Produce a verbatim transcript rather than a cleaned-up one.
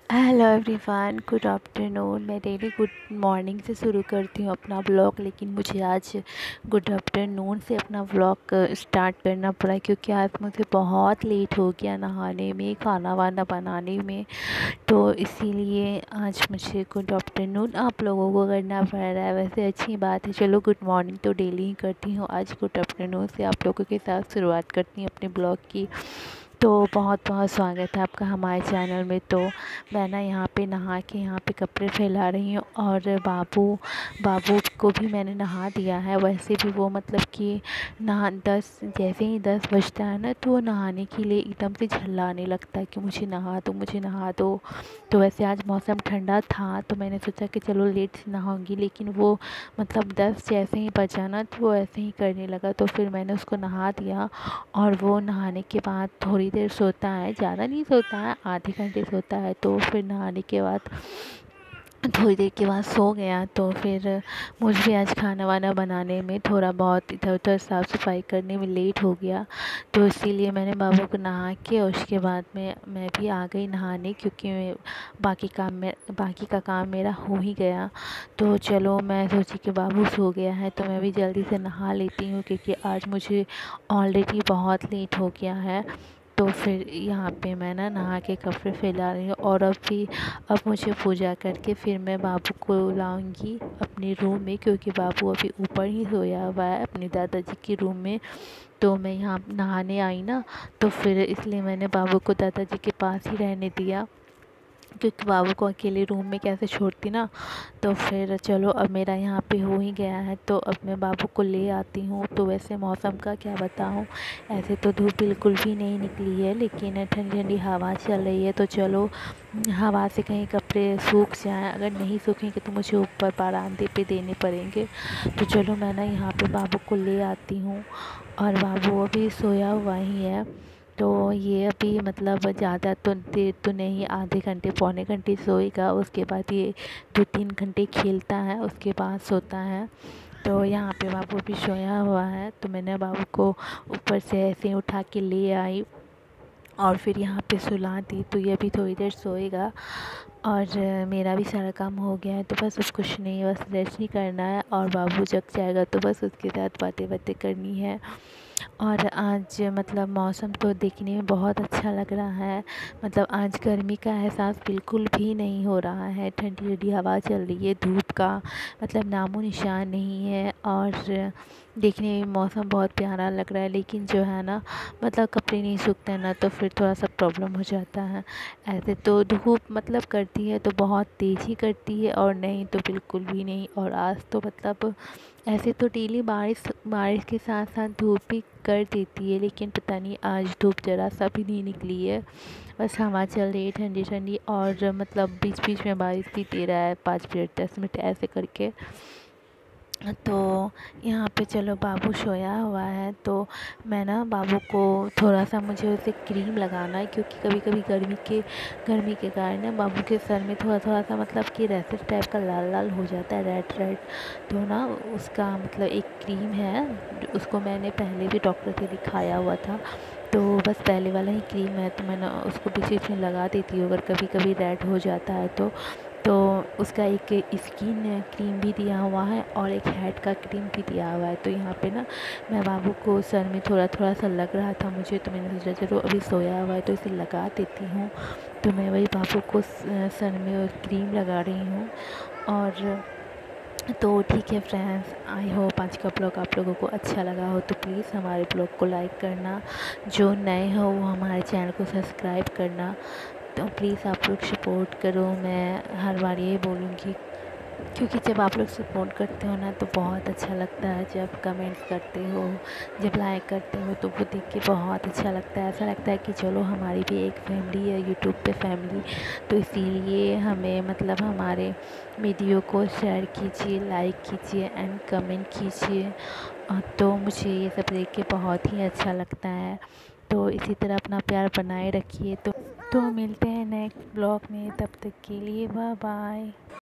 Hello everyone, good afternoon. मैं daily good morning से शुरू करती हूँ अपना व्लॉग, लेकिन मुझे आज गुड आफ्टरनून से अपना व्लॉग स्टार्ट करना पड़ा क्योंकि आज मुझे बहुत लेट हो गया नहाने में, खाना वाना बनाने में। तो इसीलिए आज मुझे गुड आफ्टरनून आप लोगों को करना पड़ रहा है। वैसे अच्छी बात है, चलो गुड मॉर्निंग तो डेली ही करती हूँ, आज गुड आफ्टरनून से आप लोगों के साथ शुरुआत करती हूँ अपने ब्लॉग की। तो बहुत बहुत स्वागत है आपका हमारे चैनल में। तो मैं ना यहाँ पे नहा के यहाँ पे कपड़े फैला रही हूँ और बाबू बाबू को भी मैंने नहा दिया है। वैसे भी वो मतलब कि नहा दस जैसे ही दस बजता है ना, तो वो नहाने के लिए एकदम से झल्लाने लगता है कि मुझे नहा दो मुझे नहा दो। तो वैसे आज मौसम ठंडा था तो मैंने सोचा कि चलो लेट से नहाऊंगी, लेकिन वो मतलब दस जैसे ही बजा ना तो वो ऐसे ही करने लगा। तो फिर मैंने उसको नहा दिया और वो नहाने के बाद थोड़ी देर सोता है, ज़्यादा नहीं सोता है, आधे घंटे सोता है। तो फिर नहाने के बाद थोड़ी देर के बाद सो गया। तो फिर मुझे भी आज खाना वाना बनाने में थोड़ा बहुत इधर उधर साफ़ सफाई करने में लेट हो गया। तो इसीलिए मैंने बाबू को नहा के और उसके बाद में मैं भी आ गई नहाने, क्योंकि बाकी काम में बाकी का काम मेरा हो ही गया। तो चलो मैं सोची कि बाबू सो गया है तो मैं भी जल्दी से नहा लेती हूँ, क्योंकि आज मुझे ऑलरेडी बहुत लेट हो गया है। तो फिर यहाँ पे मैं ना नहा के कपड़े फैला रही हूँ और अब भी अब मुझे पूजा करके फिर मैं बाबू को लाऊंगी अपने रूम में, क्योंकि बाबू अभी ऊपर ही सोया हुआ है अपने दादाजी के रूम में। तो मैं यहाँ नहाने आई ना, तो फिर इसलिए मैंने बाबू को दादाजी के पास ही रहने दिया, क्योंकि बाबू को अकेले रूम में कैसे छोड़ती ना। तो फिर चलो अब मेरा यहाँ पे हो ही गया है, तो अब मैं बाबू को ले आती हूँ। तो वैसे मौसम का क्या बताऊँ, ऐसे तो धूप बिल्कुल भी नहीं निकली है, लेकिन ठंडी ठंडी हवा चल रही है। तो चलो हवा से कहीं कपड़े सूख जाएं, अगर नहीं सूखेंगे तो मुझे ऊपर बरामदे पे देने पड़ेंगे। तो चलो मैं ना यहाँ पे बाबू को ले आती हूँ और बाबू अभी सोया हुआ ही है। तो ये अभी मतलब ज़्यादा तो देर तो नहीं, आधे घंटे पौने घंटे सोएगा, उसके बाद ये दो तीन घंटे खेलता है, उसके बाद सोता है। तो यहाँ पे बाबू भी सोया हुआ है, तो मैंने बाबू को ऊपर से ऐसे ही उठा के ले आई और फिर यहाँ पे सुला दी। तो ये भी थोड़ी देर सोएगा और मेरा भी सारा काम हो गया है। तो बस अब कुछ नहीं, बस रेस्ट ही करना है और बाबू जग जाएगा तो बस उसके साथ बातें बातें करनी है। और आज मतलब मौसम तो देखने में बहुत अच्छा लग रहा है, मतलब आज गर्मी का एहसास बिल्कुल भी नहीं हो रहा है। ठंडी ठंडी हवा चल रही है, धूप का मतलब नामो निशान नहीं है और देखने में मौसम बहुत प्यारा लग रहा है। लेकिन जो है ना, मतलब कपड़े नहीं सूखते हैं ना, तो फिर थोड़ा सा प्रॉब्लम हो जाता है। ऐसे तो धूप मतलब करती है तो बहुत तेज़ ही करती है और नहीं तो बिल्कुल भी नहीं। और आज तो मतलब ऐसे तो डेली बारिश बारिश के साथ साथ धूप भी कर देती है, लेकिन पता नहीं आज धूप ज़रा सा भी नहीं निकली है। बस हवा चल रही है ठंडी ठंडी और मतलब बीच बीच में बारिश भी दे रहा है, पाँच मिनट दस मिनट ऐसे करके। तो यहाँ पे चलो बाबू सोया हुआ है, तो मैं ना बाबू को थोड़ा सा मुझे उसे क्रीम लगाना है, क्योंकि कभी कभी गर्मी के गर्मी के कारण ना बाबू के सर में थोड़ा थोड़ा सा मतलब कि रैशेस टाइप का लाल लाल हो जाता है, रेड रेड। तो ना उसका मतलब एक क्रीम है, उसको मैंने पहले भी डॉक्टर से दिखाया हुआ था। तो बस पहले वाला ही क्रीम है, तो मैंने उसको बीच बीच में लगा देती हूँ अगर कभी कभी रेड हो जाता है तो। तो उसका एक स्किन क्रीम भी दिया हुआ है और एक हेड का क्रीम भी दिया हुआ है। तो यहाँ पे ना मैं बाबू को सर में थोड़ा थोड़ा सा लग रहा था मुझे, तो मैंने सोचा चलो अभी सोया हुआ है तो इसे लगा देती हूँ। तो मैं वही बाबू को सर में क्रीम लगा रही हूँ। और तो ठीक है फ्रेंड्स, आई होप आज का ब्लॉग आप लोगों को अच्छा लगा हो, तो प्लीज़ हमारे ब्लॉग को लाइक करना, जो नए हो वो हमारे चैनल को सब्सक्राइब करना। तो प्लीज़ आप लोग सपोर्ट करो, मैं हर बार यही बोलूँगी, क्योंकि जब आप लोग सपोर्ट करते हो ना तो बहुत अच्छा लगता है। जब कमेंट्स करते हो, जब लाइक करते हो, तो वो देख के बहुत अच्छा लगता है। ऐसा लगता है कि चलो हमारी भी एक फैमिली है यूट्यूब पे फैमिली। तो इसीलिए हमें मतलब हमारे वीडियो को शेयर कीजिए, लाइक कीजिए एंड कमेंट कीजिए। अ, तो मुझे ये सब देख के बहुत ही अच्छा लगता है। तो इसी तरह अपना प्यार बनाए रखिए। तो तो मिलते हैं नेक्स्ट ब्लॉग में, तब तक के लिए बाय बाय।